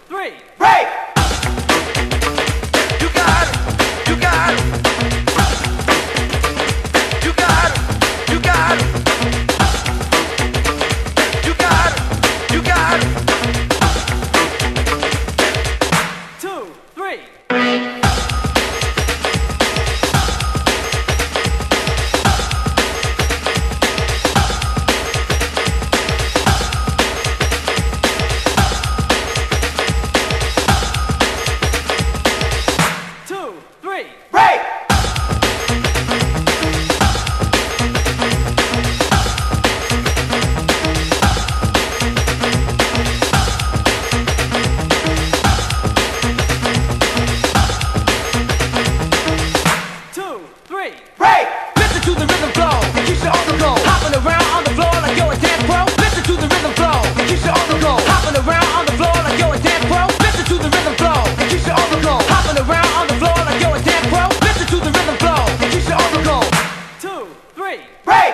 three. Break! You got it, you got it. You got it, you got it. You got it, you got it. 2, 3. Break! Break! Listen to the rhythm flow. It keeps you on the go. Hopping around on the floor like you're a dance pro. Listen to the rhythm flow. It keeps you on the go. Hopping around on the floor like you're a dance pro. Listen to the rhythm flow. It keeps you on the go. Hopping around on the floor like you're a dance pro. Listen to the rhythm flow. It keeps you on the go. 2, 3. Break!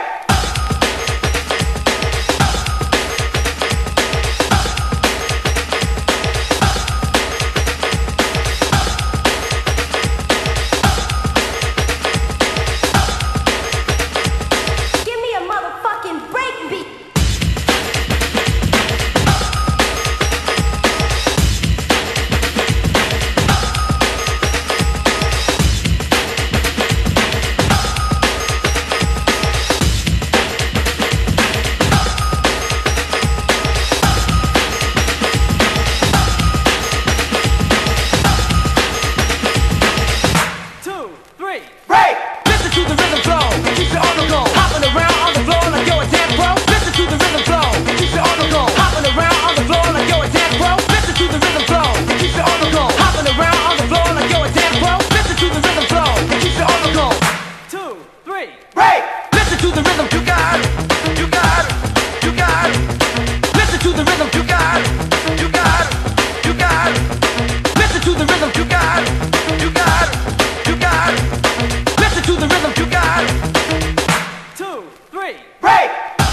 Give me a motherfucking breakbeat. Break! Listen to the rhythm flow. It keeps you on the go. Hopping around on the floor like you're a dance pro. Listen to the rhythm flow. It keeps you on the go. Hopping around on the floor like you're a dance pro. Listen to the rhythm flow. It keeps you on the go. Hopping around on the floor like you're a dance pro. Listen to the rhythm flow. It keeps you on the go. 2, 3. Break! Listen to the rhythm. You got it, you got it, you got it. Listen to the rhythm. You got it, you got it, you got it. Listen to the rhythm. You got it, you got it, you got it. Listen to the rhythm. You got it. 2, 3. Break!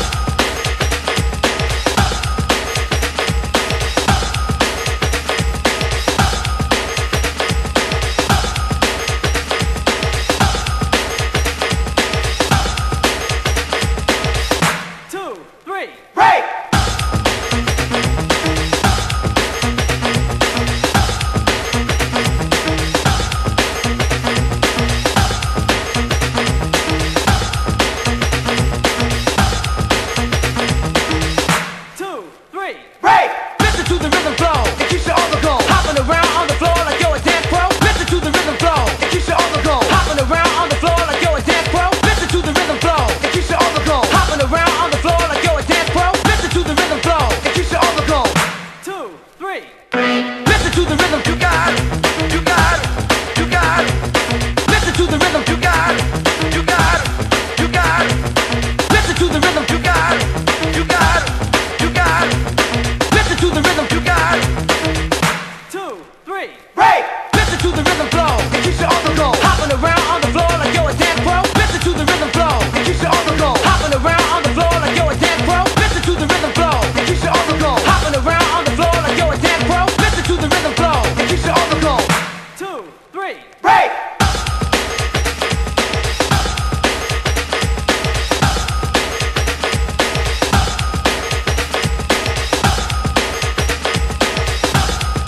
Break! Break! Listen to the rhythm flow. It keeps you on the go. Hopping around on the floor like you're a dance pro. Listen to the rhythm flow. It keeps you on the go. Hopping around on the floor like you're a dance pro. Listen to the rhythm flow. It keeps you on the go. Hopping around on the floor like you're a dance pro. Listen to the rhythm flow. It keeps you on the go. 2, 3. Listen to the rhythm. You got it, you got it, you got it. Listen to the rhythm. You got it, you got it, you got it. Listen to the rhythm. You got it, you got it, you got it. Listen to the rhythm. You got it. 2, 3. Break! Listen to the rhythm flow. It keeps you on the go. Hopping around on the floor like you're a dance pro. Listen to the rhythm flow. It keeps you on the go. Hopping around on the floor like you're a dance pro. Listen to the rhythm flow. It keeps you on the go. Hopping around on the floor like you're a dance pro. Listen to the rhythm flow. It keeps you on the go. 2, 3. Break!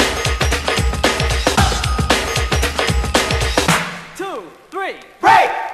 Break!